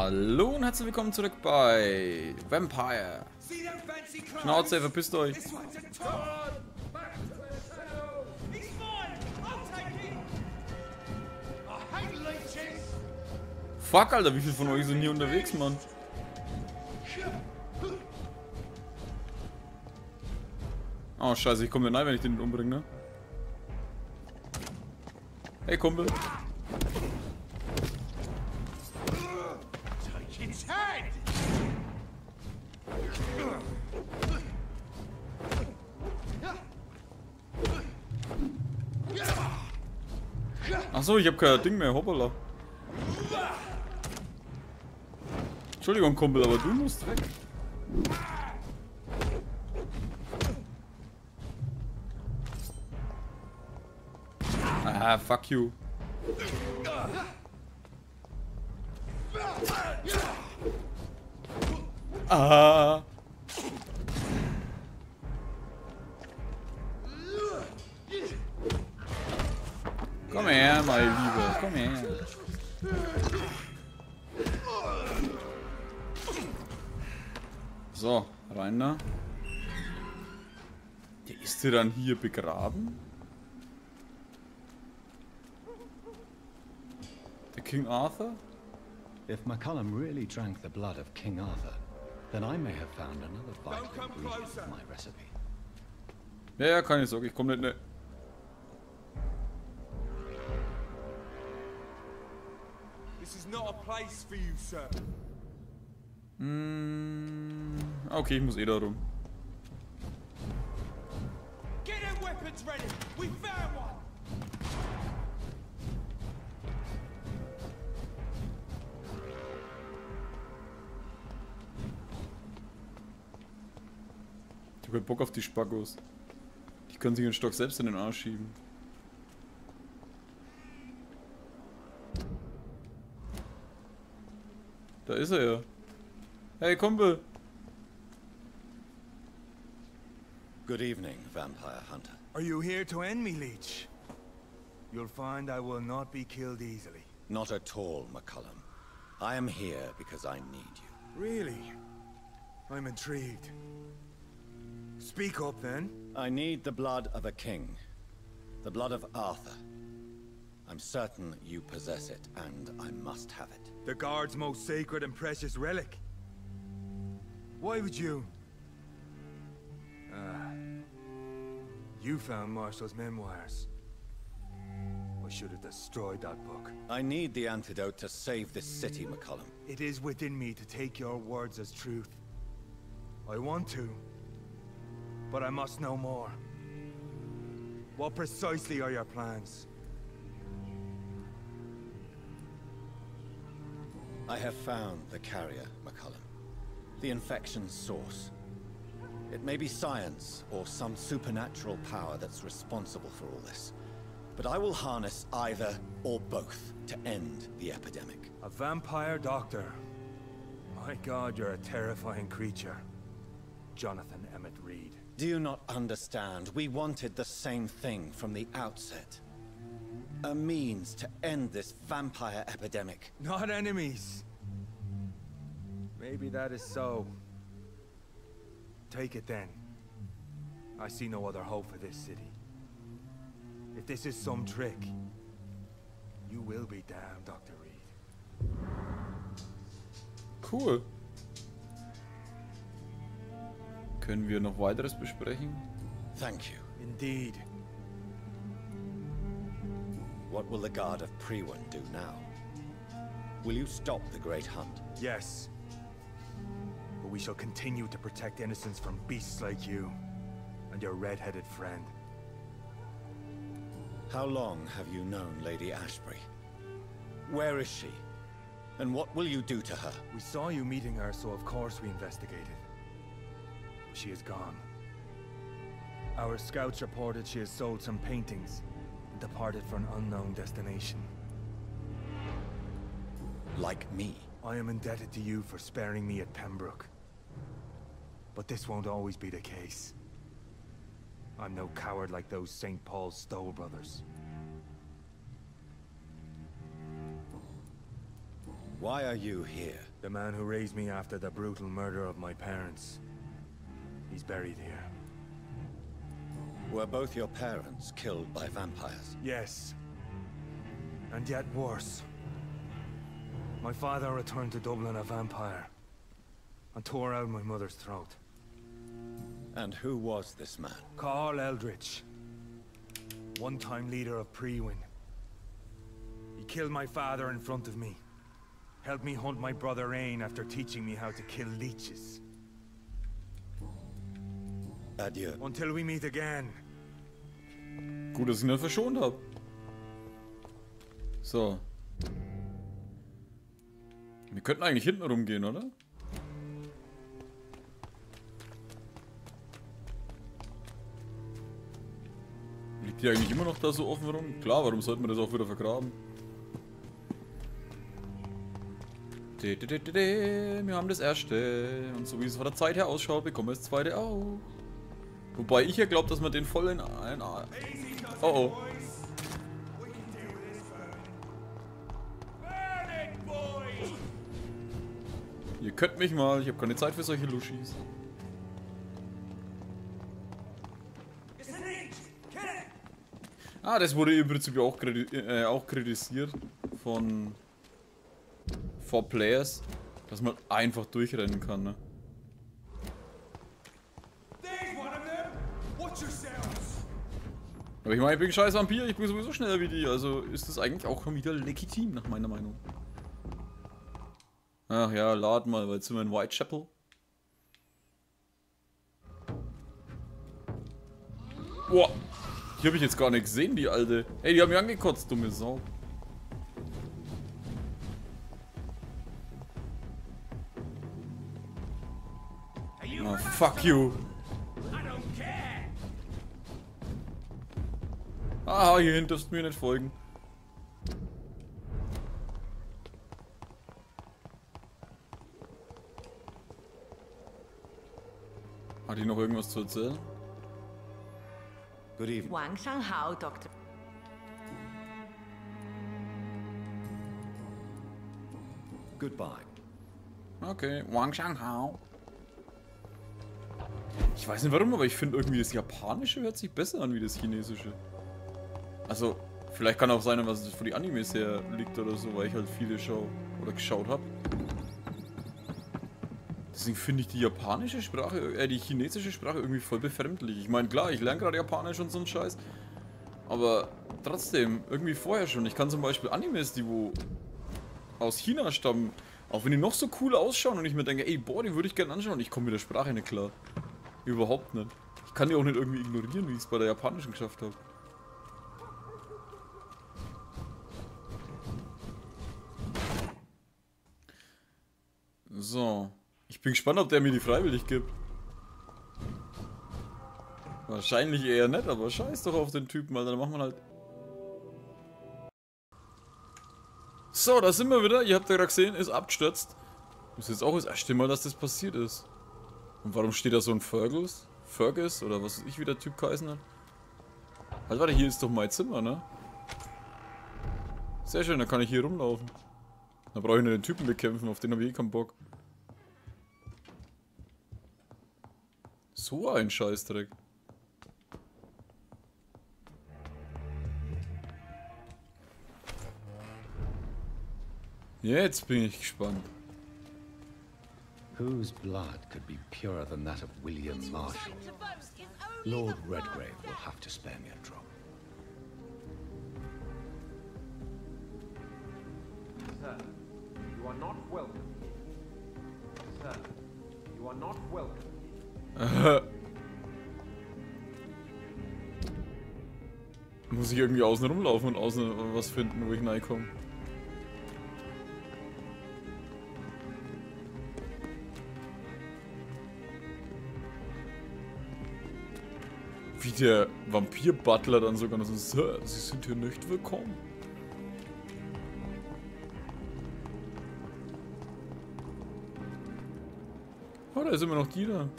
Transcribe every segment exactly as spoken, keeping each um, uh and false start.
Hallo und herzlich willkommen zurück bei Vampire. Schnauze, verpisst euch. Fuck, Alter, wie viele von euch sind hier unterwegs, Mann? Oh, scheiße, ich komme nicht rein, wenn ich den umbringe, ne? Hey, Kumpel. Achso, ich hab kein Ding mehr, hoppala. Entschuldigung, Kumpel, aber du musst weg. Ah, fuck you. Ah. Komm her, meine Liebe, komm her. So, rein da. Der ist der dann hier begraben? Der King Arthur? If McCullum really drank the blood of King Arthur, then I may have found another vital ingredient of my recipe. Ja, ja, keine Sorge, ich komme nicht, ne. This is not a place for you, sir. Mm, okay, ich muss eh da rum. Get them weapons ready. We found one. Ich hab keinen Bock auf die Spackos. Die können sich den Stock selbst in den Arsch schieben. Da ist er ja. Hey, Kumpel. Good evening, vampire hunter. Are you here to end me, Leech? You'll find I will not be killed easily. Not at all, McCullum. I am here because I need you. Really? I'm intrigued. Speak up, then. I need the blood of a king. The blood of Arthur. I'm certain you possess it, and I must have it. The Guard's most sacred and precious relic. Why would you? Ah. You found Marshall's memoirs. I should have destroyed that book. I need the antidote to save this city, McCullum. It is within me to take your words as truth. I want to, but I must know more. What precisely are your plans? I have found the carrier, McCullum. The infection's source. It may be science or some supernatural power that's responsible for all this. But I will harness either or both to end the epidemic. A vampire doctor. My God, you're a terrifying creature. Jonathan Emmett Reed. Do you not understand? We wanted the same thing from the outset. A means to end this vampire epidemic. Not enemies. Maybe that is so. Take it then. I see no other hope for this city. If this is some trick, you will be damned, Doctor Reed. Cool. Können wir noch weiteres besprechen? Thank you. Indeed. What will the Guard of Priwen do now? Will you stop the Great Hunt? Yes. But we shall continue to protect innocents from beasts like you and your red-headed friend. How long have you known Lady Ashbury? Where is she? And what will you do to her? We saw you meeting her, so of course we investigated. She is gone. Our scouts reported she has sold some paintings and departed for an unknown destination. Like me? I am indebted to you for sparing me at Pembroke. But this won't always be the case. I'm no coward like those Saint Paul's Stoll brothers. Why are you here? The man who raised me after the brutal murder of my parents. He's buried here. Were both your parents killed by vampires? Yes. And yet worse. My father returned to Dublin a vampire and tore out my mother's throat. And who was this man? Carl Eldritch. One-time leader of Priwen. He killed my father in front of me. Helped me hunt my brother Ain after teaching me how to kill leeches. Adieu. Until we meet again. Gut, dass ich ihn dann verschont habe. So. Wir könnten eigentlich hinten rumgehen, oder? Liegt die eigentlich immer noch da so offen rum? Klar, warum sollten wir das auch wieder vergraben? Wir haben das erste. Und so wie es von der Zeit her ausschaut, bekommen wir das zweite auch. Wobei ich ja glaube, dass man den voll in ein... Oh oh. Ihr könnt mich mal, ich habe keine Zeit für solche Luschis. Ah, das wurde im Prinzip auch, äh, auch kritisiert von For Players, dass man einfach durchrennen kann, ne? Aber ich meine, ich bin ein scheiß Vampir, ich bin sowieso schneller wie die, also ist das eigentlich auch schon wieder legitim, nach meiner Meinung. Ach ja, lad mal, weil jetzt sind wir in Whitechapel. Boah, die habe ich jetzt gar nicht gesehen, die alte. Ey, die haben mich angekotzt, dumme Sau. Ah, fuck you. Ah, hier hinten darfst du mir nicht folgen. Hat die noch irgendwas zu erzählen? Good evening. Wang Shanghao, Doktor. Goodbye. Okay, Wang Shanghao. Ich weiß nicht warum, aber ich finde irgendwie das Japanische hört sich besser an wie das Chinesische. Also, vielleicht kann auch sein, was es für die Animes her liegt oder so, weil ich halt viele schau oder geschaut habe. Deswegen finde ich die japanische Sprache, äh, die chinesische Sprache irgendwie voll befremdlich. Ich meine, klar, ich lerne gerade Japanisch und so ein Scheiß. Aber trotzdem, irgendwie vorher schon. Ich kann zum Beispiel Animes, die wo aus China stammen, auch wenn die noch so cool ausschauen und ich mir denke, ey, boah, die würde ich gerne anschauen. Ich komme mit der Sprache nicht klar. Überhaupt nicht. Ich kann die auch nicht irgendwie ignorieren, wie ich es bei der japanischen geschafft habe. So. Ich bin gespannt, ob der mir die freiwillig gibt. Wahrscheinlich eher nicht, aber scheiß doch auf den Typen, Alter. Dann machen wir halt... So, da sind wir wieder. Ihr habt ja gerade gesehen, ist abgestürzt. Das ist jetzt auch das erste Mal, dass das passiert ist. Und warum steht da so ein Fergus? Fergus? Oder was weiß ich, wie der Typ geheißen hat? Halt, warte, hier ist doch mein Zimmer, ne? Sehr schön, dann kann ich hier rumlaufen. Dann brauche ich nur den Typen bekämpfen, auf den habe ich eh keinen Bock. So ein Scheißdreck. Jetzt bin ich gespannt. Whose blood could be purer than that of William Marshall? Lord Redgrave will have to spare me a drop. Sir, you are not welcome here. Sir, you are not welcome here. Muss ich irgendwie außen rumlaufen und außen was finden, wo ich reinkomme. Wie der Vampir-Butler dann sogar noch so, Sir, Sie sind hier nicht willkommen. Oh, da ist immer noch die da.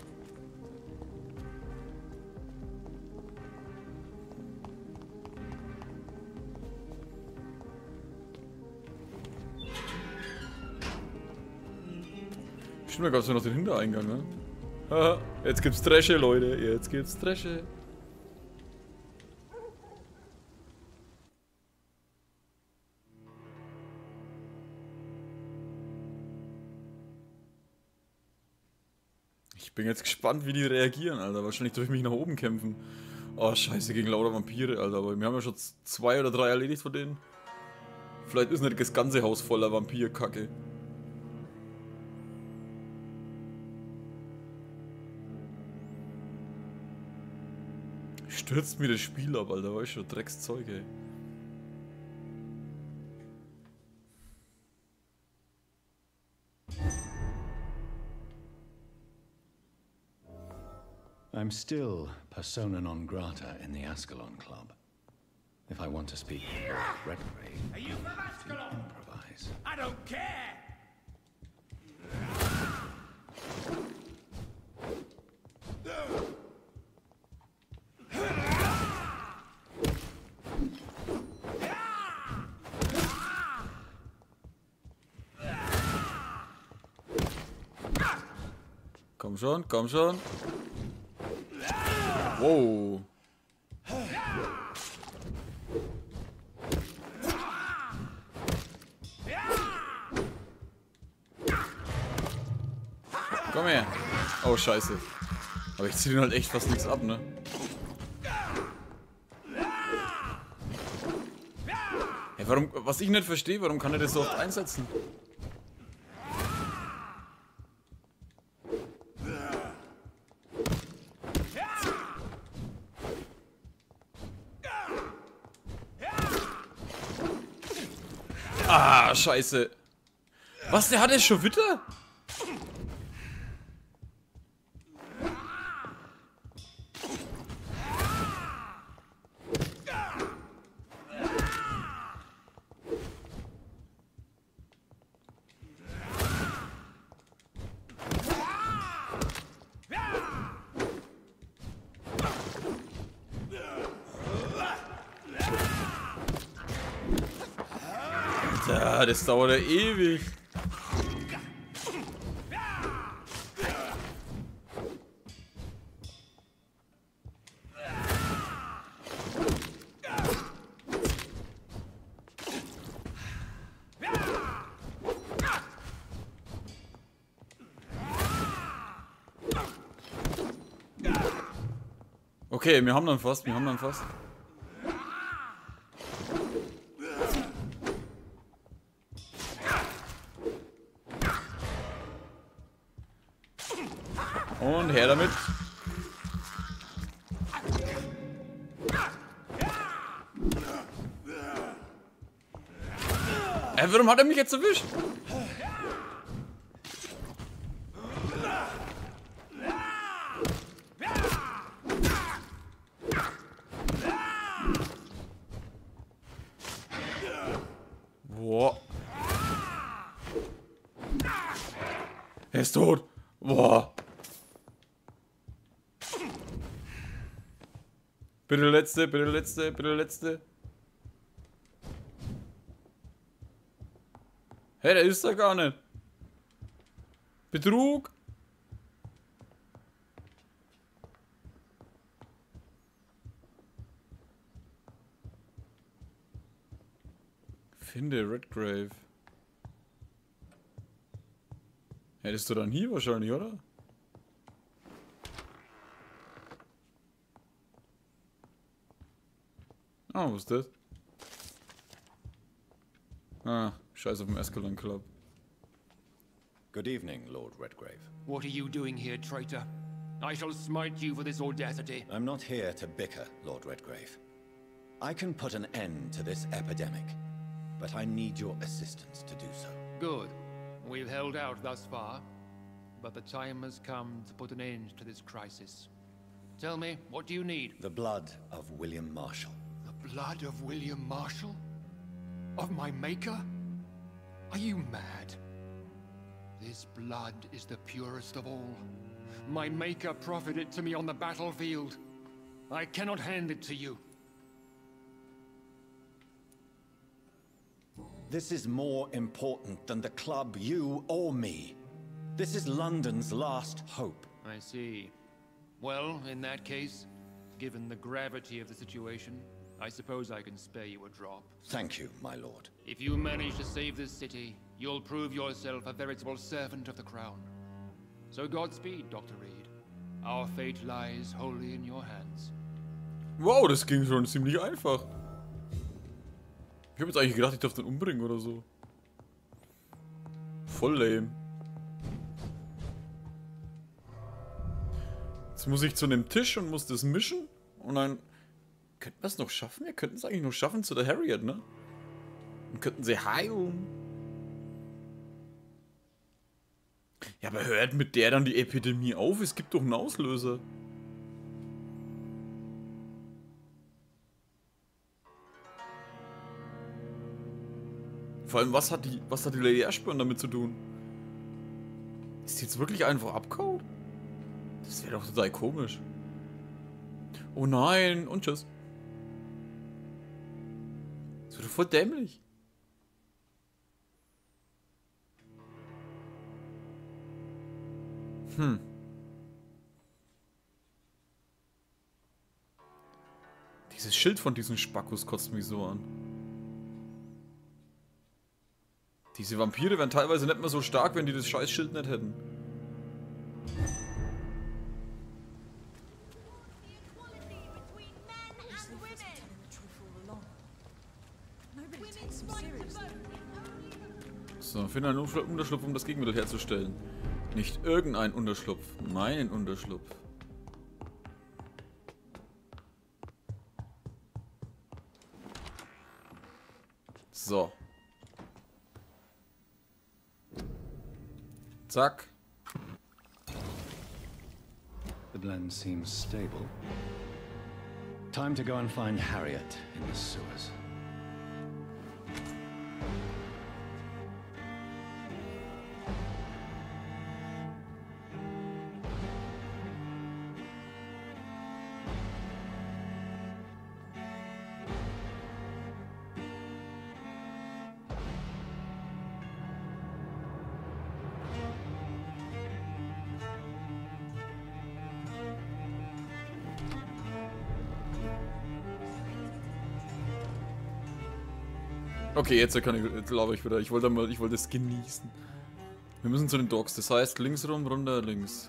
Stimmt, da gab es ja noch den Hintereingang, ne? Haha, jetzt gibt's Dresche, Leute. Jetzt gibt's Dresche. Ich bin jetzt gespannt, wie die reagieren, Alter. Wahrscheinlich durch mich nach oben kämpfen. Oh, scheiße, gegen lauter Vampire, Alter. Aber wir haben ja schon zwei oder drei erledigt von denen. Vielleicht ist nicht das ganze Haus voller Vampirkacke. Stürzt mir das Spiel ab, Alter. Weißt du, Dreckszeug, ey. I'm still persona non grata in the Ascalon Club. If I want to speak with Lord Redgrave, Are you from Ascalon? improvise. I don't care! Komm schon, komm schon. Wow. Komm her. Oh, scheiße. Aber ich zieh den halt echt fast nichts ab, ne? Hey, warum, was ich nicht verstehe, warum kann er das so oft einsetzen? Ah, scheiße. Was, der hat jetzt schon wieder? Ja, das dauert ja ewig. Okay, wir haben dann fast, wir haben dann fast. Und her damit. Äh, warum hat er mich jetzt erwischt? Boah. Er ist tot. Boah. Bitte der letzte, bitte der letzte, bitte der letzte. Hey, der ist da gar nicht. Betrug. Finde Redgrave. Hättest du dann hier wahrscheinlich, oder? Ah, was ist das? Ah, scheiß auf dem Ascalon Club. Good evening, Lord Redgrave. What are you doing here, traitor? I shall smite you for this audacity. I'm not here to bicker, Lord Redgrave. I can put an end to this epidemic, but I need your assistance to do so. Good. We've held out thus far, but the time has come to put an end to this crisis. Tell me, what do you need? The blood of William Marshall. The blood of William Marshall? Of my maker? Are you mad? This blood is the purest of all. My maker proffered it to me on the battlefield. I cannot hand it to you. This is more important than the club, you, or me. This is London's last hope. I see. Well, in that case, given the gravity of the situation, I suppose I can spare you a drop. Thank you, my lord. If you manage to save this city, you'll prove yourself a veritable servant of the crown. So Godspeed, Doctor Reed. Our fate lies wholly in your hands. Wow, das ging schon ziemlich einfach. Ich habe jetzt eigentlich gedacht, ich darf den umbringen oder so. Voll lame. Jetzt muss ich zu einem Tisch und muss das mischen. Und dann könnten wir es noch schaffen. Wir könnten es eigentlich noch schaffen zu der Harriet, ne? Und könnten sie heilen. Ja, aber hört mit der dann die Epidemie auf? Es gibt doch einen Auslöser. Vor allem, was hat die, was hat die Lady Ashburn damit zu tun? Ist die jetzt wirklich einfach abgehauen? Das wäre doch total komisch. Oh nein, und tschüss. Das wird doch voll dämlich. Hm. Dieses Schild von diesen Spackos kotzt mich so an. Diese Vampire wären teilweise nicht mehr so stark, wenn die das scheiß Schild nicht hätten. So, finde einen Unterschlupf, um das Gegenmittel herzustellen. Nicht irgendein Unterschlupf, meinen Unterschlupf. So. Zack. The blend seems stable. Time to go and find Harriet in the sewers. Okay, jetzt kann ich, jetzt laufe ich wieder. Ich wollte mal, ich wollte es genießen. Wir müssen zu den Docks. Das heißt, links rum, runter, links.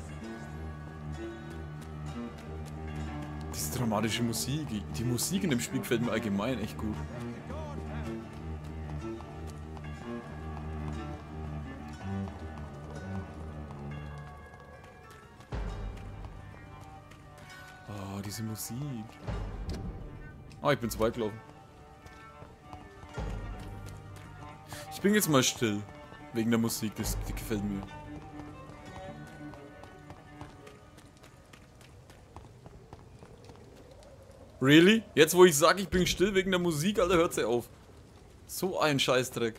Diese dramatische Musik. Die Musik in dem Spiel gefällt mir allgemein echt gut. Oh, diese Musik. Ah, ich bin zu weit gelaufen. Ich bin jetzt mal still. Wegen der Musik, das, das gefällt mir. Really? Jetzt wo ich sage, ich bin still wegen der Musik, Alter, hört sie auf. So ein Scheißdreck.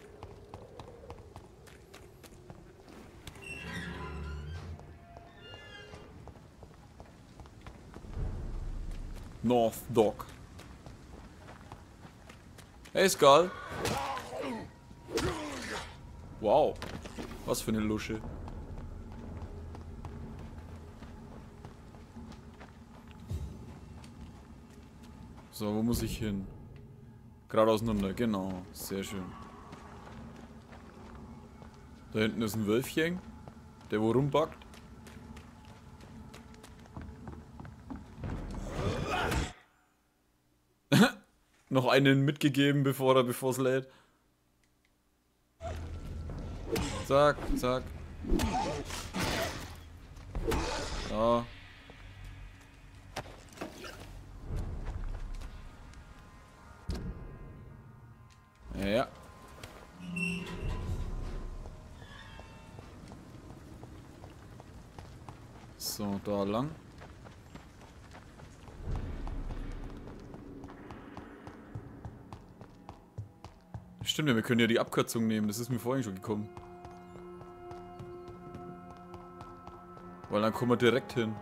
North Dock. Hey, Skull. Wow, was für eine Lusche. So, wo muss ich hin? Gerade auseinander, genau, sehr schön. Da hinten ist ein Wölfchen, der wo rumbackt. Noch einen mitgegeben, bevor er, bevor es lädt. Zack, zack. So. Ja. So, da lang. Stimmt ja, wir können ja die Abkürzung nehmen, das ist mir vorhin schon gekommen. Weil dann kommen wir direkt hin.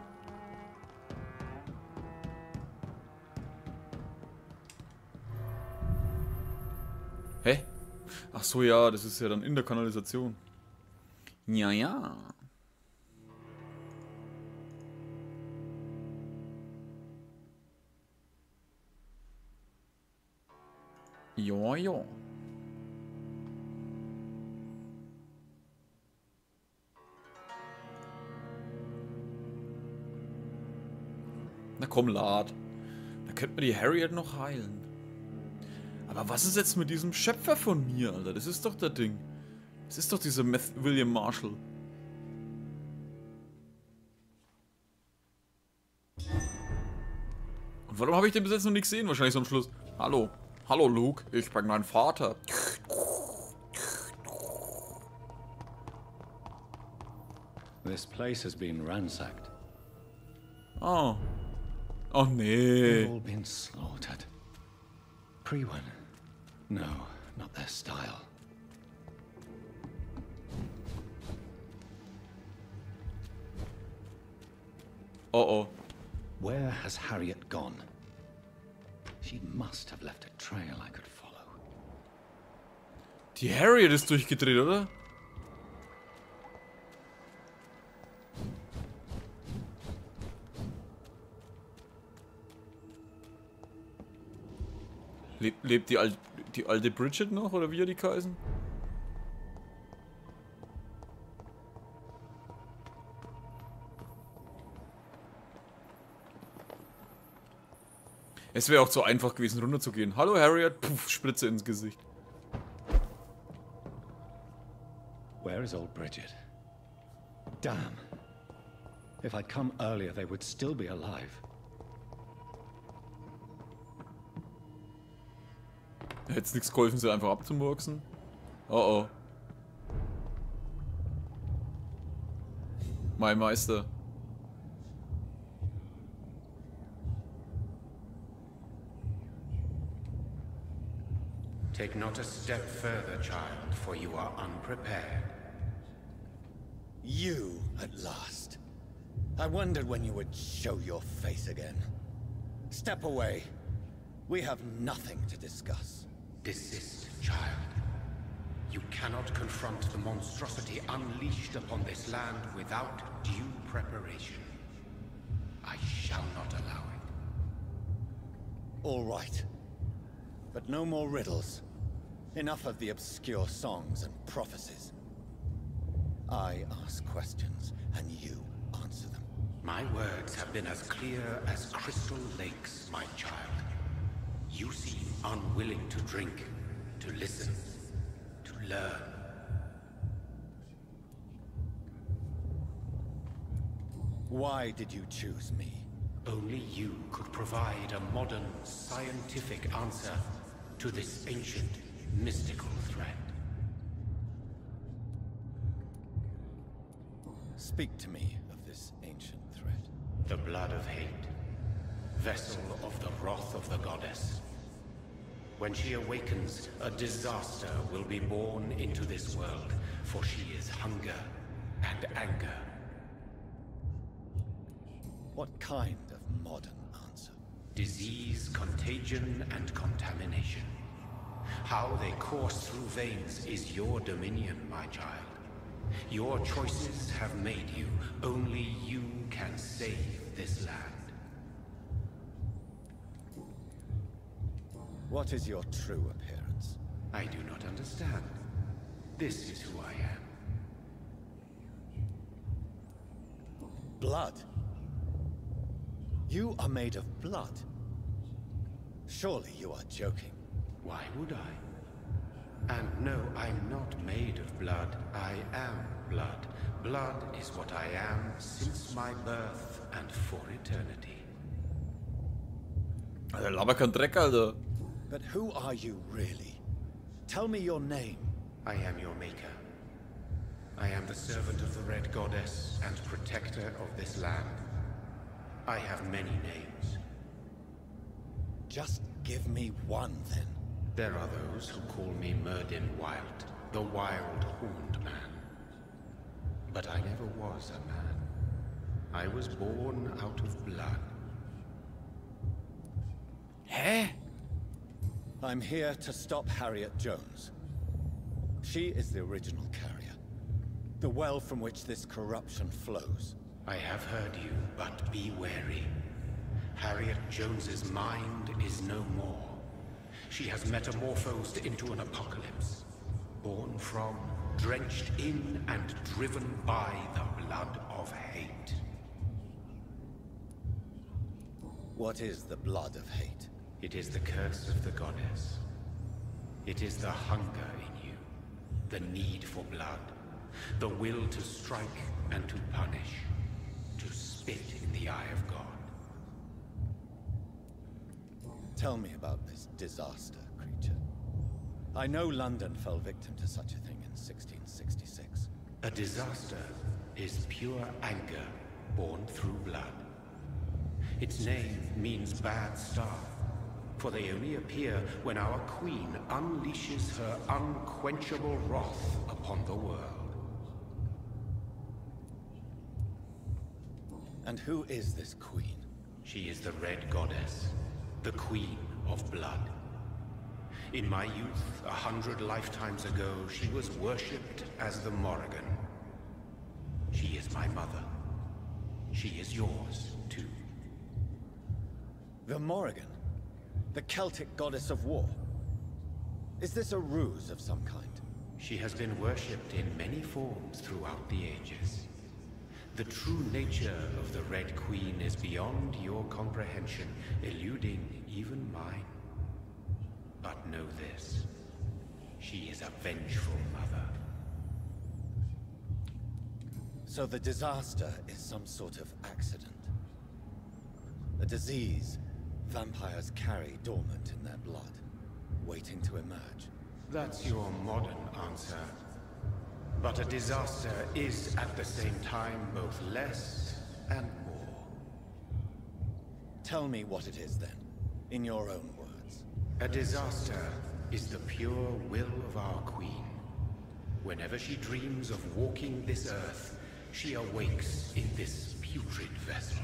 Hä? Ach so, ja, das ist ja dann in der Kanalisation. Ja, ja. Ja, ja. Na komm, lad. Da könnte man die Harriet noch heilen. Aber was ist jetzt mit diesem Schöpfer von mir, Alter? Das ist doch der Ding. Das ist doch dieser Meth William Marshall. Und warum habe ich den bis jetzt noch nicht gesehen? Wahrscheinlich so am Schluss. Hallo. Hallo, Luke. Ich bin dein Vater. This place has been ransacked. Oh. Oh, nee. They've all been slaughtered. Priwen. No, not their style. Oh, oh. Where has Harriet gone? She must have left a trail I could follow. Die Harriet ist durchgedreht, oder? Lebt, lebt die, Al die alte Bridget noch, oder wie er die heißen? Es wäre auch zu einfach gewesen, runterzugehen. Hallo Harriet, puff, Spritze ins Gesicht. Where is old Bridget? Damn. If I'd come earlier, they would still be alive. Hätte es nichts geholfen, sie einfach abzumurksen? Oh oh. Mein Meister. Take not a step further, child, for you are unprepared. You, at last. I wondered when you would show your face again. Step away. We have nothing to discuss. Desist, child. You cannot confront the monstrosity unleashed upon this land without due preparation. I shall not allow it. All right. But no more riddles. Enough of the obscure songs and prophecies. I ask questions, and you answer them. My words have been as clear as crystal lakes, my child. You seem unwilling to drink, to listen, to learn. Why did you choose me? Only you could provide a modern, scientific answer to this ancient, mystical threat. Speak to me of this ancient threat. The blood of hate, vessel of the wrath of the goddess. When she awakens, a disaster will be born into this world, for she is hunger and anger. What kind of modern answer? Disease, contagion, and contamination. How they course through veins is your dominion, my child. Your choices have made you. Only you can save this land. What is your true appearance? I do not understand. This is who I am. Blood? You are made of blood. Surely you are joking. Why would I? And no, I'm not made of blood. I am blood. Blood is what I am since my birth and for eternity. Alter, laber kein Dreck, Alter. But who are you really? Tell me your name. I am your maker. I am the servant of the Red Goddess and protector of this land. I have many names. Just give me one, then. There are those who call me Myrddin Wylde, the Wild Horned Man. But I never was a man. I was born out of blood. Hä? I'm here to stop Harriet Jones. She is the original carrier. The well from which this corruption flows. I have heard you, but be wary. Harriet Jones's mind is no more. She has metamorphosed into an apocalypse. Born from, drenched in, and driven by the blood of hate. What is the blood of hate? It is the curse of the goddess. It is the hunger in you, the need for blood, the will to strike and to punish, to spit in the eye of God. Tell me about this disaster, creature. I know London fell victim to such a thing in sixteen sixty-six. A disaster is pure anger born through blood. Its name means bad star, for they only appear when our queen unleashes her unquenchable wrath upon the world. And who is this queen? She is the Red Goddess, the Queen of Blood. In my youth, a hundred lifetimes ago, she was worshipped as the Morrigan. She is my mother. She is yours, too. The Morrigan? The Celtic goddess of war? Is this a ruse of some kind? She has been worshipped in many forms throughout the ages. The true nature of the Red Queen is beyond your comprehension, eluding even mine. But know this, she is a vengeful mother. So the disaster is some sort of accident? A disease vampires carry dormant in their blood, waiting to emerge? That's your modern answer. But a disaster is at the same time both less and more. Tell me what it is then, in your own words. A disaster is the pure will of our queen. Whenever she dreams of walking this earth, she awakes in this putrid vessel.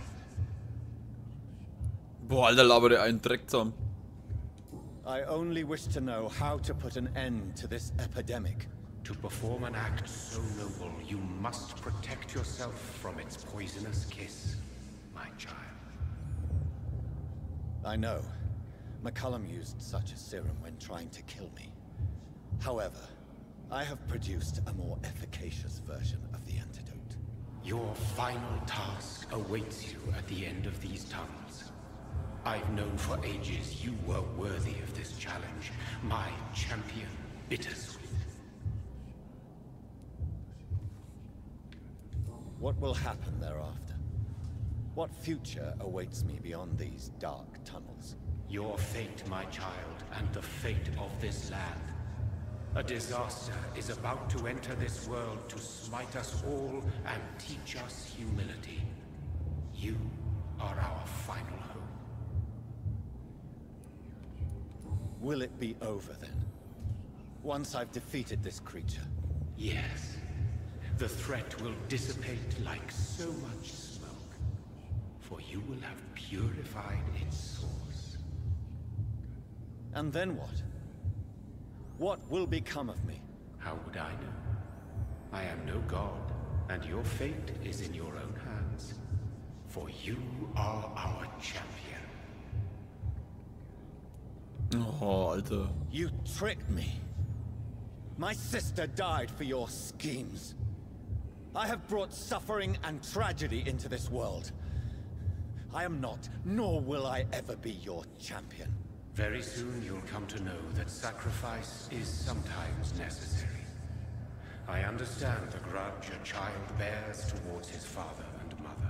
Boah, Alter, labert der einen Dreck zusammen. I only wish to know how to put an end to this epidemic. To perform an act so noble, you must protect yourself from its poisonous kiss, my child. I know. McCullum used such a serum when trying to kill me. However, I have produced a more efficacious version of the antidote. Your final task awaits you at the end of these tunnels. I've known for ages you were worthy of this challenge, my champion, Bittersweet. What will happen thereafter? What future awaits me beyond these dark tunnels? Your fate, my child, and the fate of this land. A disaster is about to enter this world to smite us all and teach us humility. You are our final hope. Will it be over then? Once I've defeated this creature? Yes. The threat will dissipate like so much smoke, for you will have purified its source. And then what? What will become of me? How would I know? I am no god, and your fate is in your own hands, for you are our champion. Oh, Alter. You tricked me. My sister died for your schemes. I have brought suffering and tragedy into this world. I am not, nor will I ever be your champion. Very soon you'll come to know that sacrifice is sometimes necessary. I understand the grudge a child bears towards his father and mother.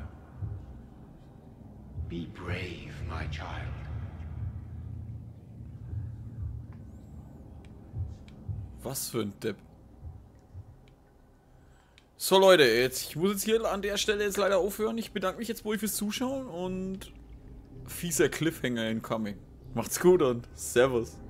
Be brave, my child. Was für ein Depp. So Leute, jetzt, ich muss jetzt hier an der Stelle jetzt leider aufhören. Ich bedanke mich jetzt wohl fürs Zuschauen und fieser Cliffhanger incoming. Macht's gut und Servus.